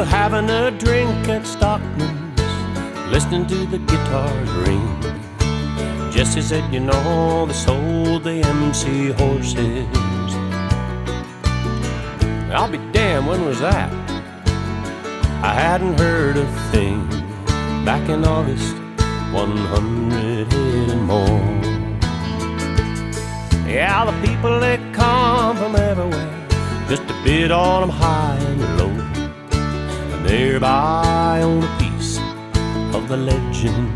having a drink at Stockman's, listening to the guitars ring. Jesse said, you know, they sold the MC horses. I'll be damned, when was that? I hadn't heard a thing. Back in August, 100 head and more. Yeah, the people, they come from everywhere just to bid on them high and low, and thereby own a piece of the legend.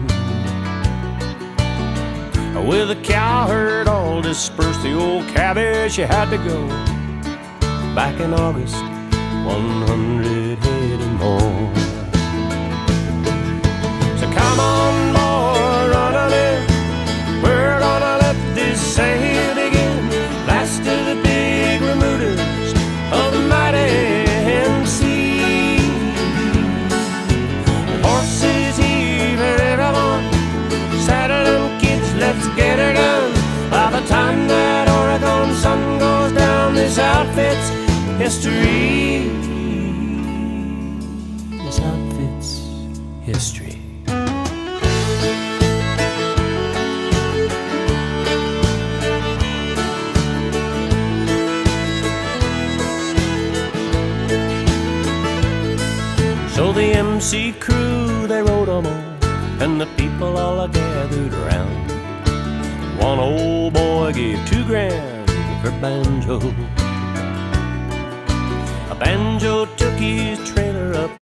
With a cow herd all dispersed, the old cabbage, she had to go. Back in August, 100 head and more. So come on, boy, run on in. We're gonna let this sail begin. Last of the big remudas of the mighty MC. Horses heave for everyone, saddle them kids, let's get her done. By the time that Oregon sun goes down, this outfit's history. This outfit's history. So the MC crew, they rode them on, and the people all are gathered around. One old boy gave $2,000 for banjo. A banjo took his train